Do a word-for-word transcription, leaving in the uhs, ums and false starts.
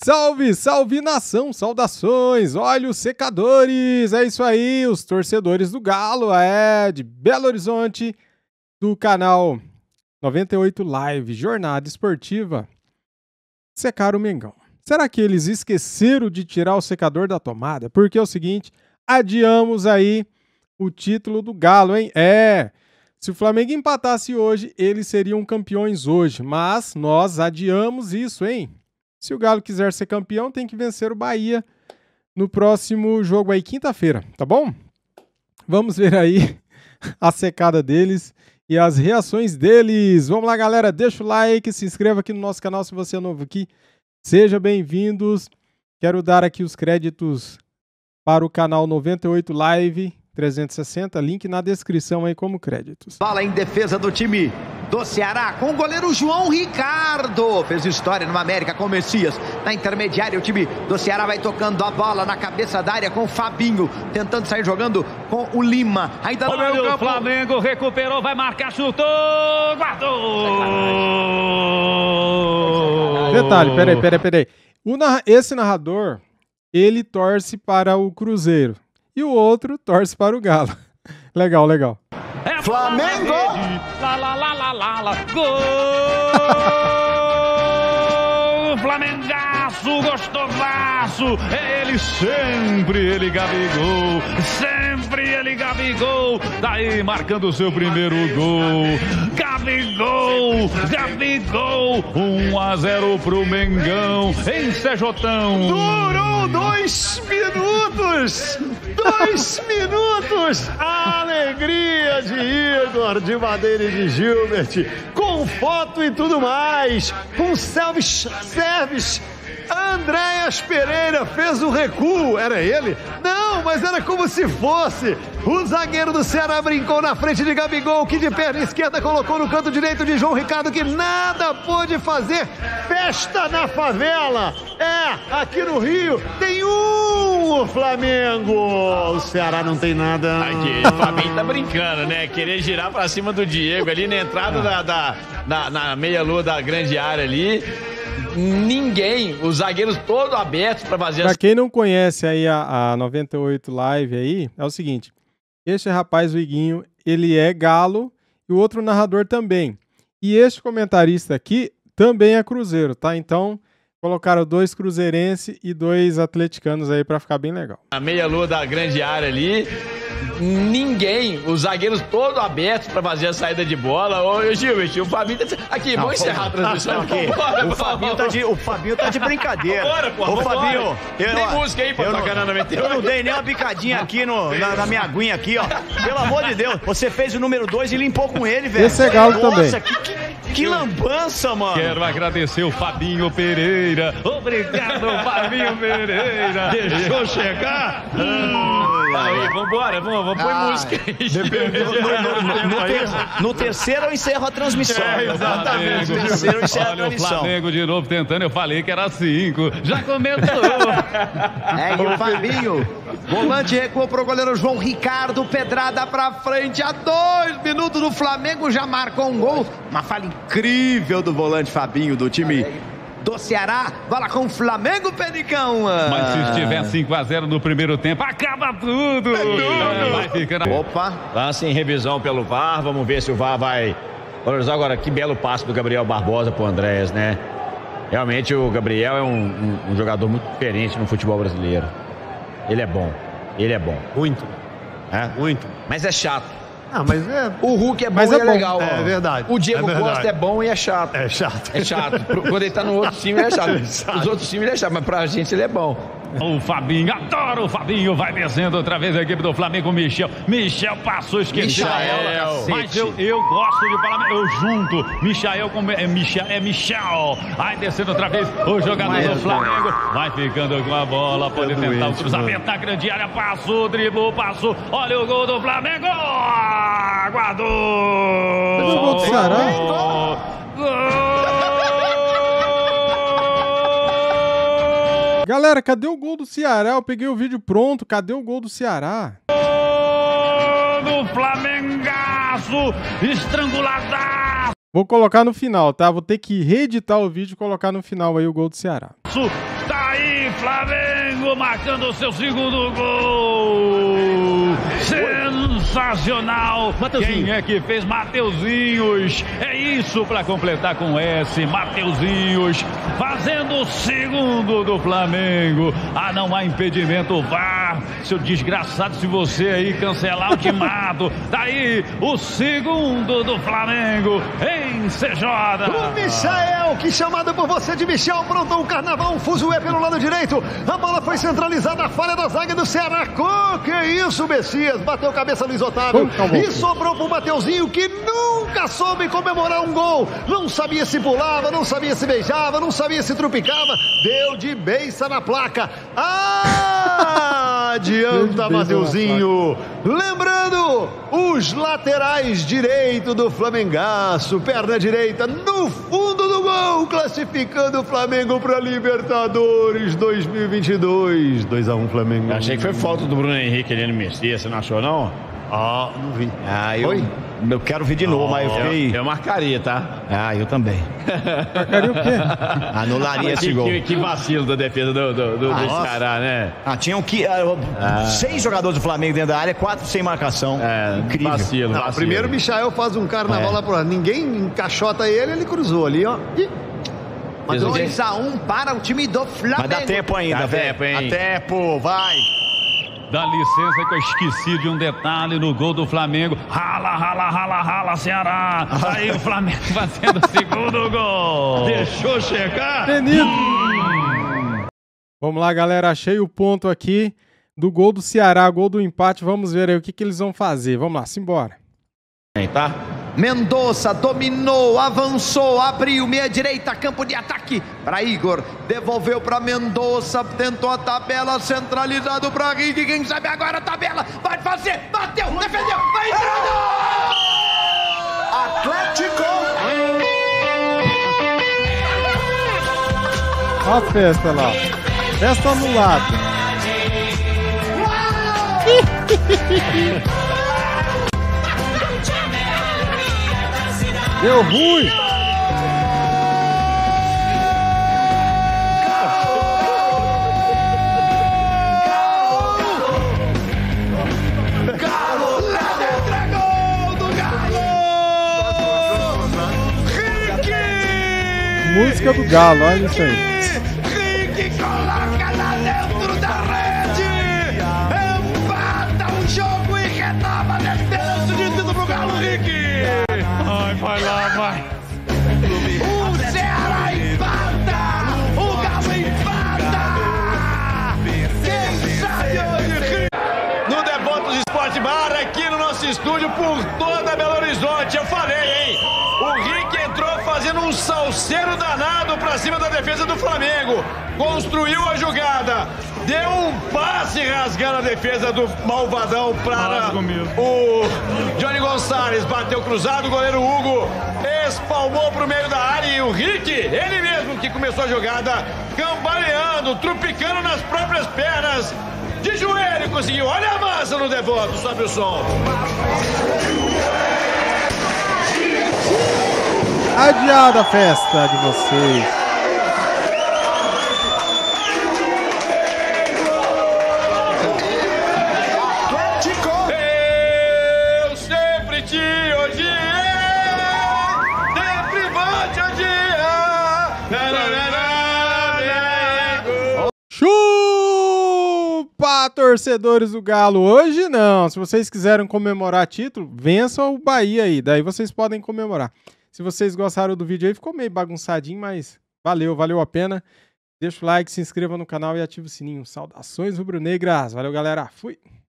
salve, salve nação, saudações, olha os secadores, é isso aí, os torcedores do Galo, é, de Belo Horizonte, do canal noventa e oito Live, Jornada Esportiva, secar o Mengão. Será que eles esqueceram de tirar o secador da tomada? Porque é o seguinte, adiamos aí o título do Galo, hein? É, se o Flamengo empatasse hoje, eles seriam campeões hoje, mas nós adiamos isso, hein? Se o Galo quiser ser campeão, tem que vencer o Bahia no próximo jogo aí, quinta-feira, tá bom? Vamos ver aí a secada deles e as reações deles. Vamos lá, galera, deixa o like, se inscreva aqui no nosso canal se você é novo aqui. Sejam bem-vindos. Quero dar aqui os créditos para o canal noventa e oito Live trezentos e sessenta, link na descrição aí como créditos. Bola em defesa do time do Ceará com o goleiro João Ricardo. Fez história no América com o Messias. Na intermediária o time do Ceará vai tocando a bola na cabeça da área com o Fabinho. Tentando sair jogando com o Lima. Ainda no meio campo. O Flamengo recuperou, vai marcar, chutou, guardou! Detalhe, peraí, peraí, peraí. O narra... Esse narrador, ele torce para o Cruzeiro. E o outro torce para o Galo. Legal, legal. É Flamengo! Lá, lá, lá, lá, lá, lá. Gol! Flamengaço, gostosaço. É ele sempre, ele Gabigol. Sempre ele Gabigol. Daí marcando o seu primeiro gol. Gabigol, Gabigol. um a zero pro Mengão. Em Sejotão. Durou dois minutos! Dois minutos! A alegria de Igor, de Madeira e de Gilbert, com foto e tudo mais, com selfies, service. Andréas Pereira fez o recuo, era ele? Não, mas era como se fosse. O zagueiro do Ceará brincou na frente de Gabigol, que de perna esquerda colocou no canto direito de João Ricardo, que nada pôde fazer. Festa na favela. É, aqui no Rio tem um o Flamengo. O Ceará não tem nada. Aqui, o Fabinho tá brincando, né? Querer girar pra cima do Diego ali na entrada da, da, da na meia-lua da grande área ali. Ninguém, os zagueiros todos abertos para fazer. Pra quem não conhece aí a, a noventa e oito Live aí, é o seguinte, este rapaz, o Iguinho, ele é Galo e o outro narrador também. E este comentarista aqui também é Cruzeiro, tá? Então, colocaram dois cruzeirenses e dois atleticanos aí pra ficar bem legal. A meia-lua da grande área ali, ninguém, os zagueiros todos abertos para fazer a saída de bola. Ô, Gilbert, o Fabinho tá... Aqui, vamos encerrar a transmissão aqui. Bora, o, Fabinho tá de, o Fabinho tá de brincadeira. Bora, pô, Ô, Fabinho, eu, tem música aí pra tocar na noventa e oito? Eu não dei nem uma bicadinha aqui no, na, na minha aguinha aqui, ó. Pelo amor de Deus, você fez o número dois e limpou com ele, velho. Esse é Galo Nossa, também. Que, que, que lambança, mano. Quero agradecer o Fabinho Pereira. Obrigado, Fabinho Pereira. Deixou chegar. Aí, vambora, vamos, vamos pôr Ah, música aí. No, no, no, ter, no terceiro eu encerro a transmissão. É, exatamente. No terceiro eu encerro a Olha o transmissão. Flamengo de novo tentando, eu falei que era cinco. Já começou. É, e o Fabinho, volante recuou pro goleiro João Ricardo, pedrada pra frente, a dois minutos do Flamengo já marcou um gol. Uma falha incrível do volante Fabinho, do time do Ceará. Bola com o Flamengo, Pericão. Mas se estiver cinco a zero no primeiro tempo, acaba tudo. É, vai ficando... Opa. Lance em revisão pelo V A R, vamos ver se o V A R vai valorizar agora. Que belo passe do Gabriel Barbosa pro Andréas, né? Realmente o Gabriel é um, um, um jogador muito diferente no futebol brasileiro. Ele é bom, ele é bom. Muito, É? muito. Mas é chato. Ah, mas é... O Hulk é bom Mas e é é bom. legal. É ó. verdade. O Diego É verdade. Costa é bom e é chato. É chato. É chato. Quando ele tá no outro time, ele é chato. É chato. Os outros times, ele é chato, mas pra gente ele é bom. O Fabinho, adoro o Fabinho, vai descendo outra vez a equipe do Flamengo, Michel. Michel passou, esqueceu Michael, ela. Mas eu, eu gosto de falar, eu junto. Michael com é Michel, é Michel. Vai descendo outra vez o jogador do Flamengo. Vai ficando com a bola, pode É tentar doente, o cruzamento na grande área. Passou, driblou, passou. Olha o gol do Flamengo. Aguardou. Cadê o gol do Ceará? Gol. Galera, cadê o gol do Ceará? Eu peguei o vídeo pronto, cadê o gol do Ceará? Do Flamengaço, estranguladaço. Vou colocar no final, tá? Vou ter que reeditar o vídeo e colocar no final aí o gol do Ceará. Tá aí, Flamengo marcando o seu segundo gol. Sensacional. Quem é que fez? Mateuzinhos. É isso para completar com S. Mateuzinhos fazendo o segundo do Flamengo. Ah, não há impedimento. V A R, seu desgraçado, se você aí cancelar o timado. Tá aí o segundo do Flamengo em C J. O Michael, que chamado por você de Michel, aprontou um carnaval, um fuzuê pelo lado direito. A bola foi centralizada, a falha da zaga do Ceará. Oh, que isso, Messias? Bateu cabeça Luiz Otávio. E sobrou pro Mateuzinho, que nunca soube comemorar um gol. Não sabia se pulava, não sabia se beijava, não sabia se trupicava. Deu de beiça na placa. Ah, adianta, Mateuzinho. Lembrando, os laterais direito do Flamengaço, perna direita no fundo do gol, classificando o Flamengo para Libertadores dois mil e vinte e dois. dois a um Flamengo. Eu achei que foi falta do Bruno Henrique ali no Messias, você não achou não? Ah, não vi. Ah, eu, Foi? eu quero ver de novo, Oh, mas eu fiquei... Eu, eu marcaria, tá? Ah, eu também. Marcaria o quê? Anularia esse que, gol. que, que vacilo da defesa do, do, do, Ah, do nossa. Ceará, né? Ah, tinham que... ah, seis jogadores do Flamengo dentro da área, quatro sem marcação. É, Incrível. vacilo, Não, vacilo. primeiro o Michael faz um carnaval É. lá pro lado. Ninguém encaixota ele, ele cruzou ali, ó. Ih. dois a um para o time do Flamengo. Mas dá tempo ainda, Dá velho. tempo, hein? Dá tempo, vai. Dá licença que eu esqueci de um detalhe no gol do Flamengo. Rala, rala, rala, rala, Ceará. Aí o Flamengo fazendo o segundo gol. Deixou chegar. Benito. Vamos lá, galera. Achei o ponto aqui do gol do Ceará, gol do empate. Vamos ver aí o que, que eles vão fazer. Vamos lá, simbora. Tá? Mendonça dominou, avançou, abriu, meia direita, campo de ataque para Igor, devolveu para Mendonça, tentou a tabela, centralizado para Rick, quem sabe agora a tabela, vai fazer, bateu, defendeu, vai entrando! Atlético! Olha a festa lá. Festa anulada. Deu ruim. Música do Galo, olha isso aí. Rick coloca lá dentro da rede, empata o jogo e renova a defesa de título pro Galo, Rick. Ai, vai lá, vai. O Ceará empata, o Galo empata. Quem sabe hoje, Rick? No Devotos Esporte Bar, aqui no nosso estúdio, por toda Belo Horizonte. Eu falei, hein? O Rick entrou fazendo um salseiro danado pra cima da defesa do Flamengo. Construiu a jogada. Deu um passe rasgando a defesa do Malvadão para o Johnny Gonçalves. Bateu cruzado, o goleiro Hugo espalmou pro meio da área. E o Rick, ele mesmo que começou a jogada, cambaleando, trupicando nas próprias pernas. De joelho conseguiu. Olha a massa no Devoto, sobe o som. Adiada a festa de vocês. Eu sempre te odiei, sempre vou te odiar. Chupa, torcedores do Galo. Hoje não. Se vocês quiserem comemorar título, vençam o Bahia aí. Daí vocês podem comemorar. Se vocês gostaram do vídeo aí, ficou meio bagunçadinho, mas valeu, valeu a pena. Deixa o like, se inscreva no canal e ative o sininho. Saudações rubro-negras. Valeu, galera. Fui.